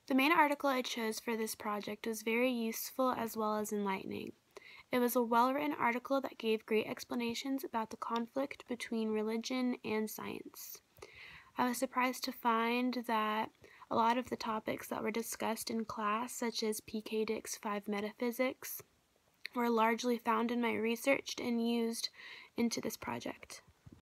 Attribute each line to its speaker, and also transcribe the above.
Speaker 1: The main article I chose for this project was very useful as well as enlightening. It was a well-written article that gave great explanations about the conflict between religion and science. I was surprised to find that a lot of the topics that were discussed in class, such as P.K. Dick's 5 Metaphysics, were largely found in my research and used into this project.